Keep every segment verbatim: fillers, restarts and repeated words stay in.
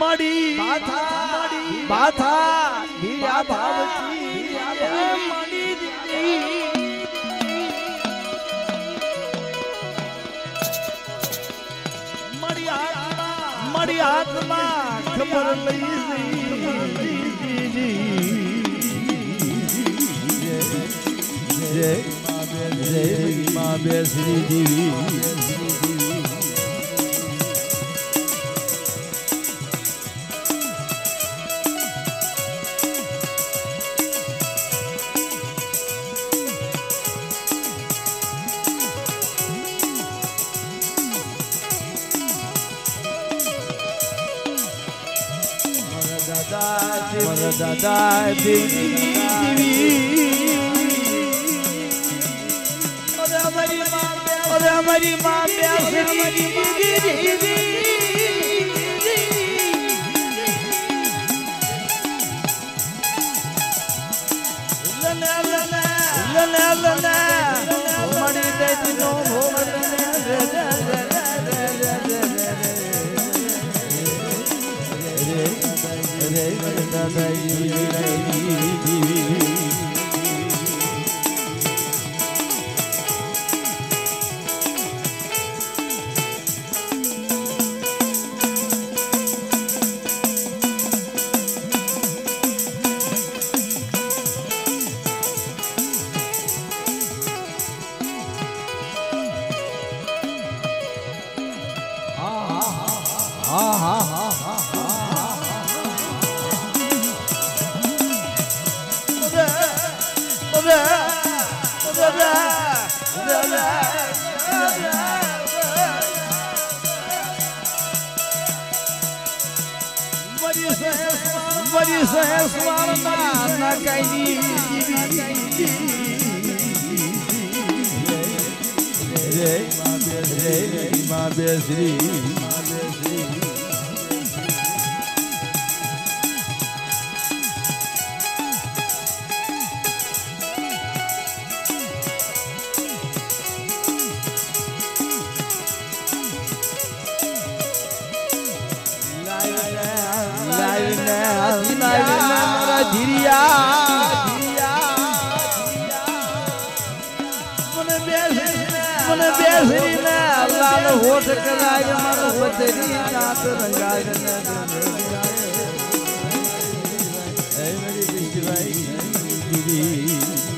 मड़ी बाथा मड़ी बाथा हीरा भावची मड़ी दीदी मड़ी आत्मा मड़ी आत्मा खबर लई जी जय जय मां बेसरी देवी मर दादा देवी और हमारी मां और हमारी मां प्यास हमारी दीदी लने लने लने लने मड़ी देती नो भोग दादा हाँ हाँ हाँ हाँ बड़ी सहस्वार ना कहीं जय मां जय मां बेसरी धीरिया मन बेसरी ने लाल होठ कराय मन बदरी नाथ रंगाय ऐ मेरी बिजवाई दीदी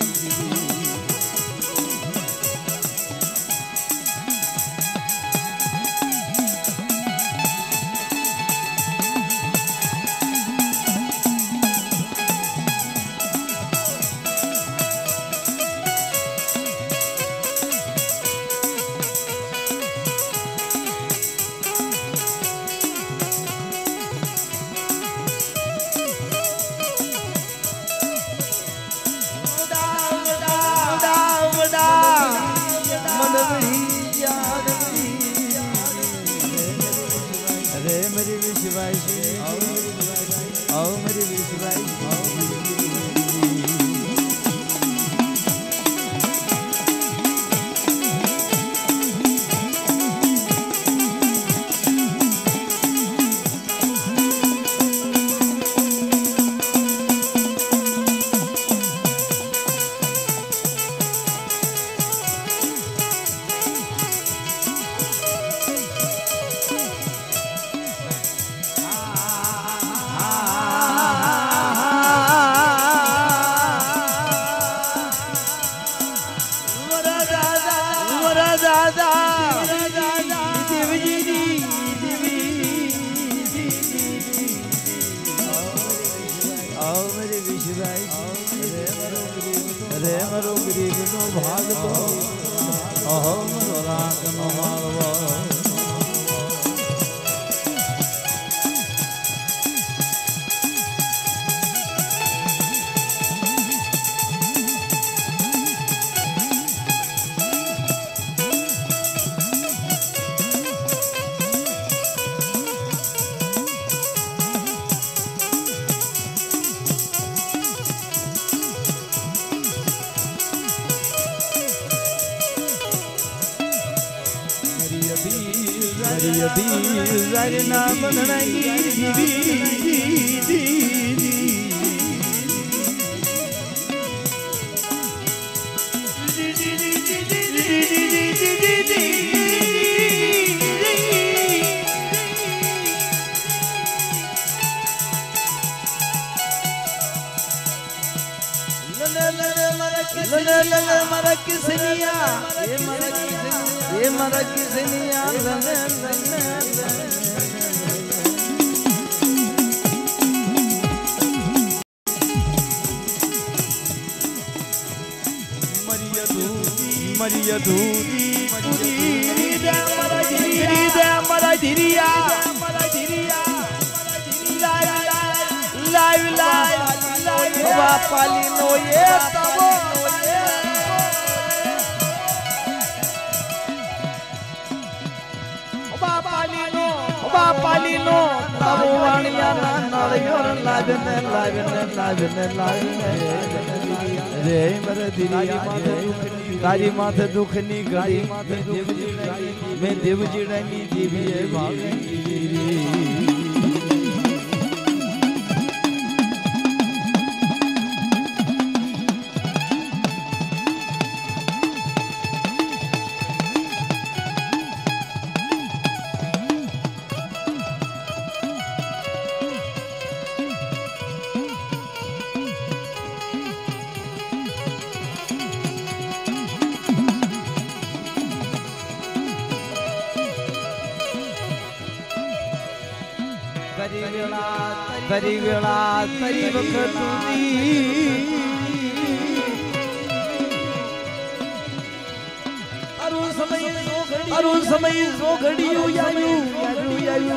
मेरी विश्वाई आओ मेरी विश्वाई रे मरो गरीब नो भाग दो अहो मरो रात नो मारवा मरी अभी जारी ना बंधनाई दीदी दीदी मरा किसनिया ये मरा किसनिया ये मरा किसनिया मरिया दूरी मरिया दूरी मरिया मरा धीरी दे मरा धीरिया मरा धीरिया लाइव लाइव लाइव पाली नो ये तबो पालीनो तब वाणिया ना नड़ियोर लाजने लाजने लाजने लाजने रे मरे दिलिया तारी माथे दुखनी घड़ी मैं देव जीड़नी जीविए भागनी तरी वेला तरी वखतुनी अरु समय अरु समय जो घड़ियो यायु यायु यायु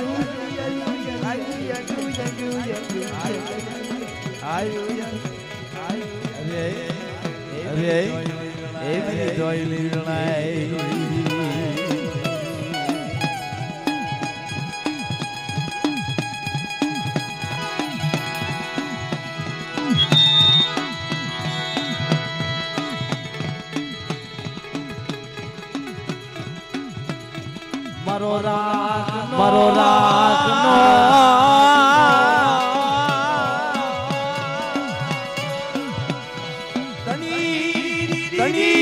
आयु अरे अरे ए मेरी दोइली लड़ाई मरो राग मरो राग नो तनी तनी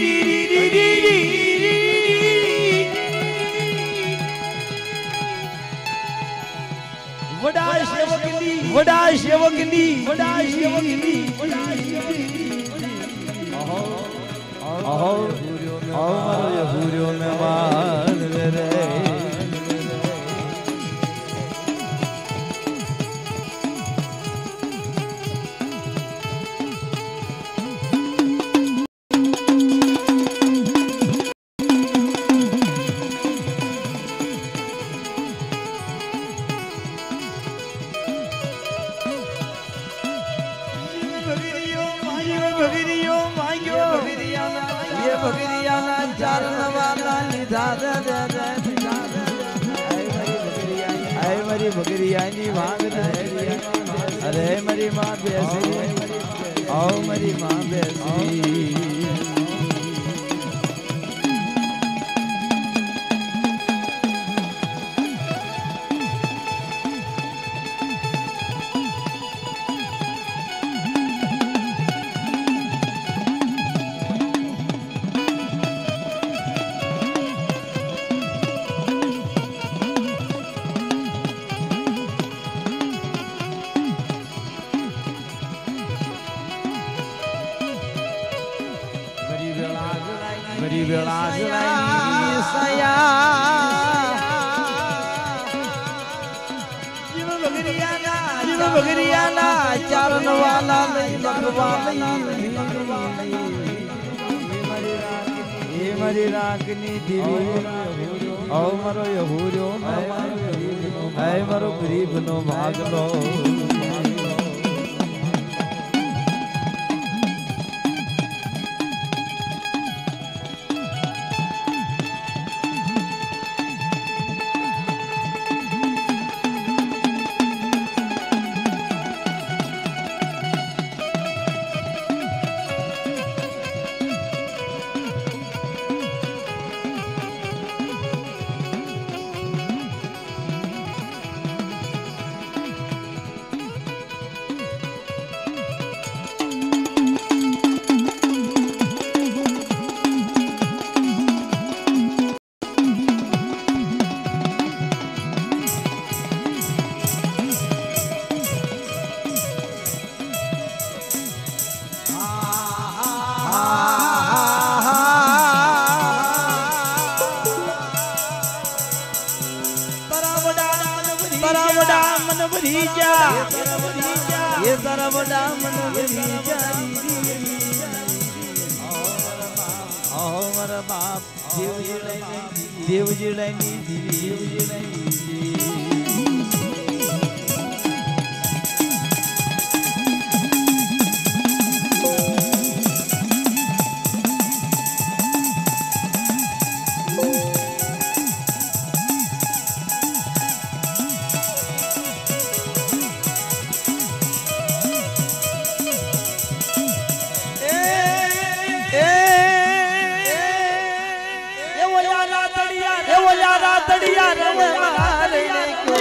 वडा सेवकनी वडा सेवकनी वडा सेवकनी ओहो ओहो ओहो मरो हुरियो में मान रे बगरियानी मांग अरे मरी माँ बेसी आओ मरी माँ बेसी मेरी बेड़ा जुलाई सया जीव बगरियाना जीव बगरियाना चारण वाला नहीं लगवाली ये मरी रागनी देवी ओ मरो यहूरो है मरो गरीब नो भाग लो तारा बड़ा मन भरी जा ये तारा बड़ा मन भरी जा ओ मेरा बाप देव जी देव जी देव जी तड़िया रण मारे को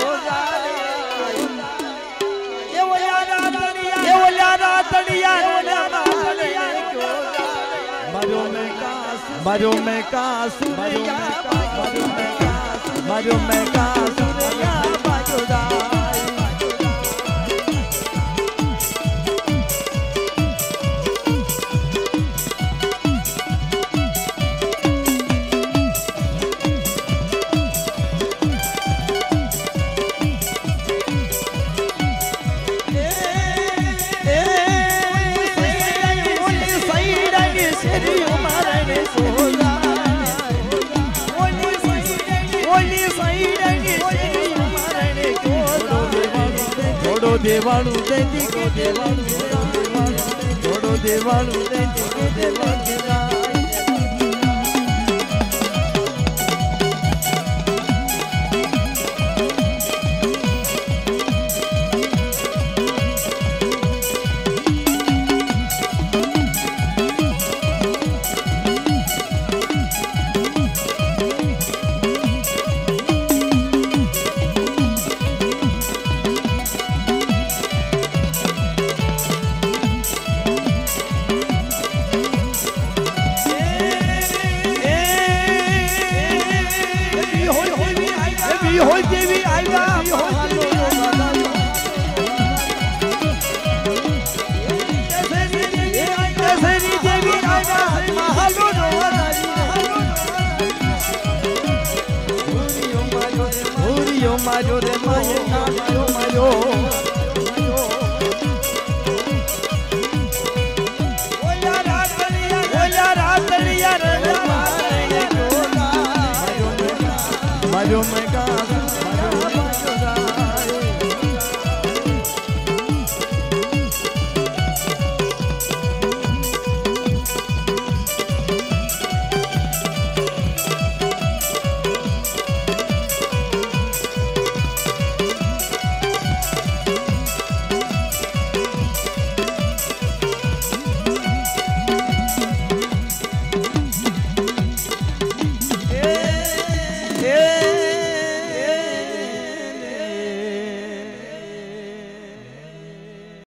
ये वो यारा तड़िया ये वो यारा तड़िया रण मारे को बाजो में कास बाजो में कास बाजो में कास बाजो में कास बाजो दा देवालू दे को देवालू छोड़ो देवालू दे को देवालू मारो रे माये मारो मारो ओ यारा तड़िया ओ यारा तड़िया रे मारे को मारो में